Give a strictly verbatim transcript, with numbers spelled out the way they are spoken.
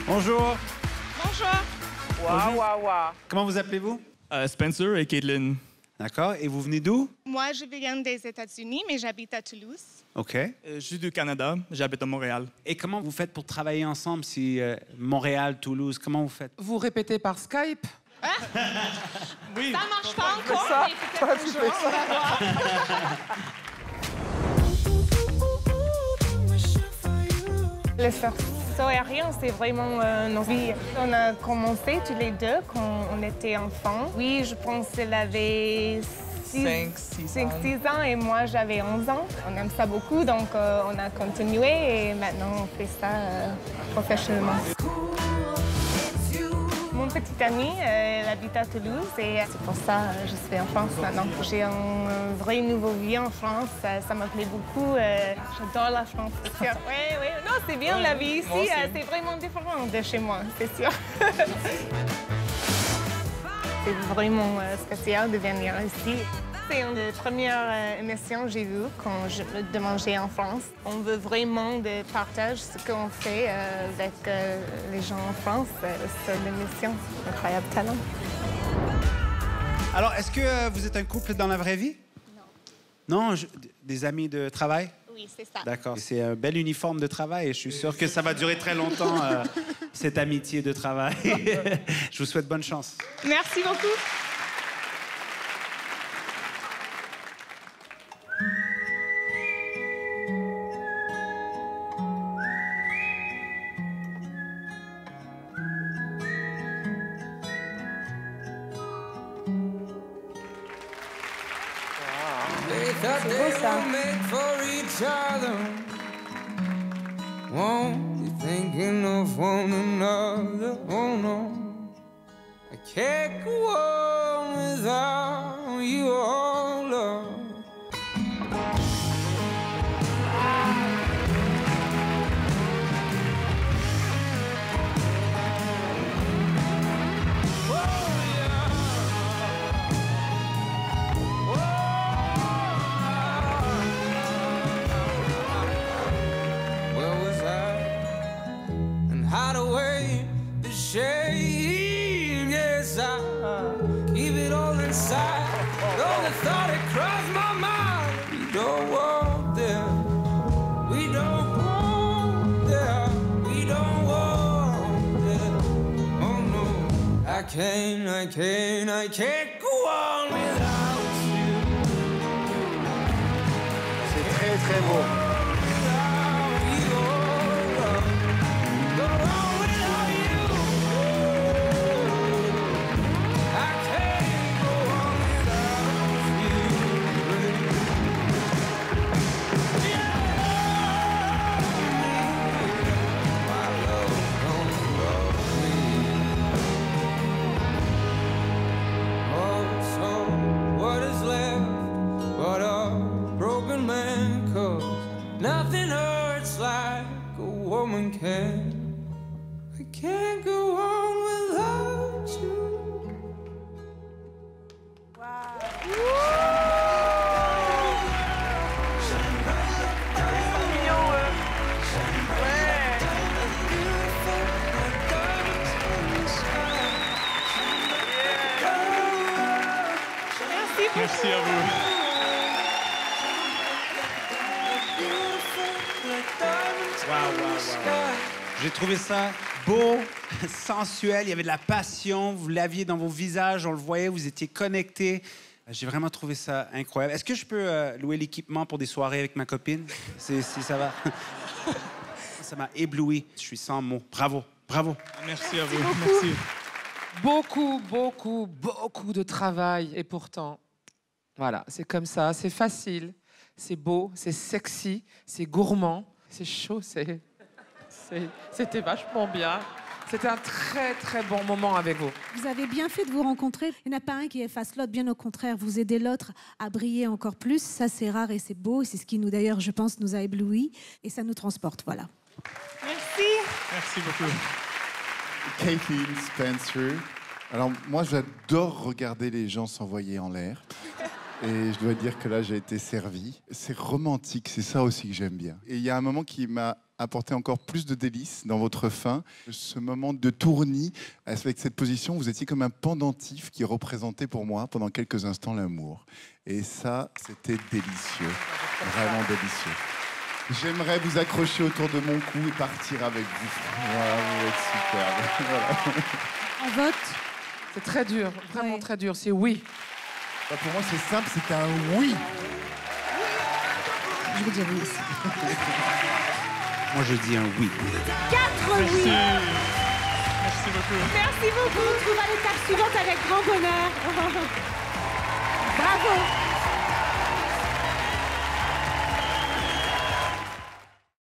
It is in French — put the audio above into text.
Bonjour. Bonjour. Waouh, waouh, waouh. Comment vous appelez-vous? Euh, Spencer et Caitlin. D'accord. Et vous venez d'où? Moi, je viens des États-Unis, mais j'habite à Toulouse. OK. Euh, je suis du Canada, j'habite à Montréal. Et comment vous faites pour travailler ensemble si euh, Montréal, Toulouse, comment vous faites? Vous répétez par Skype? Oui. Ça marche pas encore, ça? mais peut-être un jour, on va voir. Le sursaut aérien, c'est vraiment euh, nos vies. On a commencé tous les deux quand on était enfants. Oui, je pense qu'elle avait Cinq, six cinq, ans. six ans et moi, j'avais onze ans. On aime ça beaucoup, donc euh, on a continué et maintenant, on fait ça euh, professionnellement. Mon petit ami, euh, elle habite à Toulouse et c'est pour ça que je suis en France maintenant. J'ai un, un vrai nouveau vie en France, ça, ça me plaît beaucoup. Euh, J'adore la France, c'est sûr. Oui, oui. Non, c'est bien la vie ici, moi aussi. euh, c'est vraiment différent de chez moi, c'est sûr. C'est vraiment euh, spécial de venir ici. C'est une des premières euh, émissions que j'ai vues quand je de manger en France. On veut vraiment de partager ce qu'on fait euh, avec euh, les gens en France. Euh, c'est l'émission Incroyable Talent. Alors, est-ce que euh, vous êtes un couple dans la vraie vie? Non. Non? je- Des amis de travail? Oui, c'est ça. D'accord. C'est un bel uniforme de travail et je suis sûr que ça va durer très longtemps, euh, cette amitié de travail. Je vous souhaite bonne chance. Merci beaucoup. They thought C'est they beau, ça. were made for each other. Won't be thinking of one another. Oh no, I can't go on without you, oh love. Where was I? And hide away the shame. Yes, I keep it all inside. Though the thought it crossed my mind. We don't want there. We don't want there. We don't want there. Oh no, I can't, I can't, I can't go on without you. C'est très, très beau. Without you, oh love. Go on without you. I can't go on without you. My love don't love me. Oh, so what is left but a broken man? 'Cause nothing hurts like a woman can. I can't go on without you. Merci à vous. Waouh, waouh, waouh. J'ai trouvé ça beau, sensuel, il y avait de la passion, vous l'aviez dans vos visages, on le voyait, vous étiez connectés. J'ai vraiment trouvé ça incroyable. Est-ce que je peux euh, louer l'équipement pour des soirées avec ma copine? Si, si ça va. Ça m'a ébloui. Je suis sans mots. Bravo, bravo. Merci à vous. Merci. Beaucoup, beaucoup, beaucoup de travail. Et pourtant, voilà, c'est comme ça. C'est facile, c'est beau, c'est sexy, c'est gourmand, c'est chaud, c'est... c'est- C'était vachement bien. C'était un très, très bon moment avec vous. Vous avez bien fait de vous rencontrer. Il n'y en a pas un qui efface l'autre, bien au contraire. Vous aidez l'autre à briller encore plus. Ça, c'est rare et c'est beau. C'est ce qui, nous, d'ailleurs, je pense, nous a éblouis. Et ça nous transporte, voilà. Merci. Merci beaucoup. Caitlin, Spencer. Alors moi, j'adore regarder les gens s'envoyer en l'air. Et je dois dire que là, j'ai été servi. C'est romantique, c'est ça aussi que j'aime bien. Et il y a un moment qui m'a apporté encore plus de délices dans votre fin. Ce moment de tournis, avec cette position, vous étiez comme un pendentif qui représentait pour moi, pendant quelques instants, l'amour. Et ça, c'était délicieux. Vraiment délicieux. J'aimerais vous accrocher autour de mon cou et partir avec vous. Voilà, vous êtes superbe. Voilà. On vote. C'est très dur, vraiment Ouais. très dur. C'est oui. Bah, pour moi, c'est simple, c'est un oui. Je veux dire oui aussi. Moi, je dis un oui. Quatre oui. Merci beaucoup. Merci beaucoup. On se retrouve à l'étape suivante avec grand bonheur. Bravo.